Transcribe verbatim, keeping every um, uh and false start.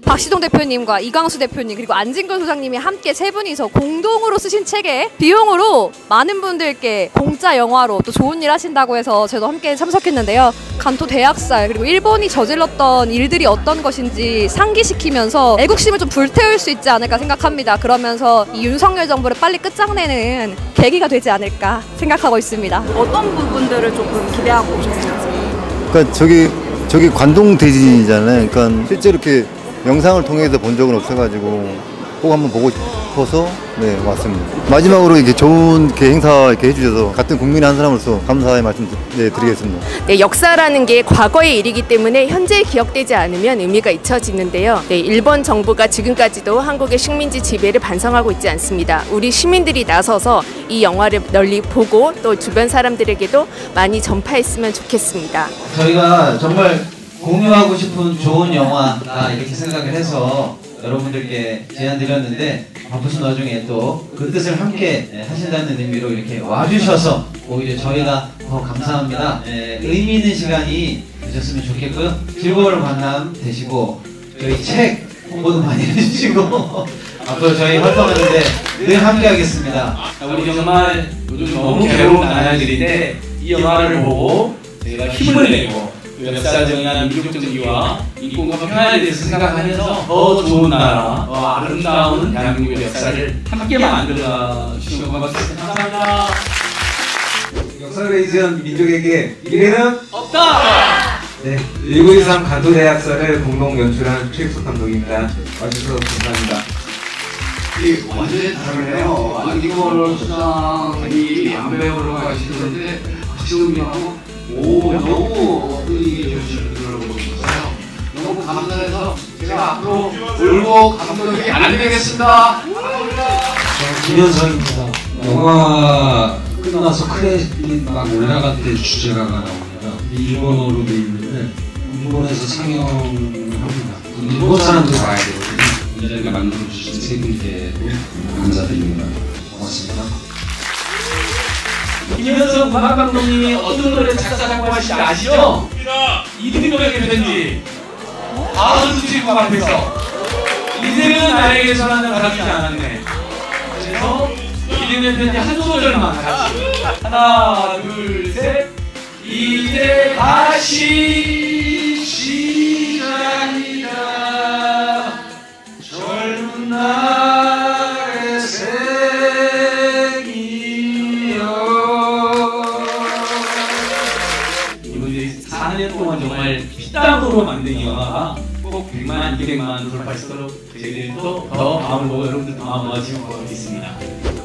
박시동 대표님과 이광수 대표님 그리고 안진걸 소장님이 함께 세 분이서 공동으로 쓰신 책에 비용으로 많은 분들께 공짜 영화로 또 좋은 일 하신다고 해서 저도 함께 참석했는데요. 간토 대학살 그리고 일본이 저질렀던 일들이 어떤 것인지 상기시키면서 애국심을 좀 불태울 수 있지 않을까 생각합니다. 그러면서 이 윤석열 정부를 빨리 끝장내는 계기가 되지 않을까 생각하고 있습니다. 어떤 부분들을 조금 기대하고 오셨는지. 그러니까 저기 저기 관동 대진이잖아요. 그러니까 실제로 이렇게 영상을 통해서 본 적은 없어가지고 꼭 한번 보고 싶어서 네 왔습니다. 마지막으로 이렇게 좋은 이렇게 행사 이렇게 해주셔서 같은 국민의 한 사람으로서 감사의 말씀 네, 드리겠습니다. 네, 역사라는 게 과거의 일이기 때문에 현재 기억되지 않으면 의미가 잊혀지는데요. 네, 일본 정부가 지금까지도 한국의 식민지 지배를 반성하고 있지 않습니다. 우리 시민들이 나서서 이 영화를 널리 보고 또 주변 사람들에게도 많이 전파했으면 좋겠습니다. 저희가 정말 공유하고 싶은 좋은 영화다 이렇게 생각을 해서 여러분들께 제안 드렸는데 바쁘신 와중에 또 그 뜻을 함께 하신다는 의미로 이렇게 와주셔서 오히려 저희가 더 감사합니다. 네, 의미 있는 시간이 되셨으면 좋겠고요. 즐거운 만남 되시고 저희 책 홍보도 많이 해주시고 앞으로 저희 활동하는데 늘 함께 하겠습니다. 우리 정말 요즘 너무 괴로운 나날들인데 이 영화를 보고 저희가 힘을 내고 역사적이나 민족적 이유와 인권과 평화에 대해서 생각하면서 더 좋은 나라, 더 아름다운 대한민국의 역사를 함께 만들어 주신 것 같습니다. 감사합니다. 역사를 잊은 민족에게 미래는 없다! 네, 천구백이십삼 간토 대학살을 공동 연출한 최익석 감독입니다. 와주셔서 감사합니다. 이 완전히 다르네요. 안기걸 소장이 안배우로 가시는데 지금하고 오, 너무 의미 주시는 걸 보셨어요. 너무 감사해서 제가 앞으로 울고 감독이 안 되겠습니다. 김현성입니다. 영화 끝나서 크레딧 막 올라갈 때 주제가가 나옵니다. 일본어로 돼 있는데 일본에서 상영합니다. 일본 사람들 봐야 되거든요. 이 자리가 만들어주신 세 분께도 감사드립니다. 고맙습니다. 김현성 문학 감독님이 어떤 노래 작사 작곡하시는지 아시죠? 이등병에게 편지. 다음 수치국 앞에서 이제는 나에게 전하는 가르치지 않았네. 그래서 이등병 편지 한 소절만 같이. 하나, 둘, 셋. 이제 다시 시작이다. 젊은 날의 사 년 동안 정말 피땀으로 만든 이 영화가 꼭 백만, 이백만 돌파할 수 있도록 저희들도 더 마음을 먹고 여러분들도 마음을 모아주실 것 같습니다.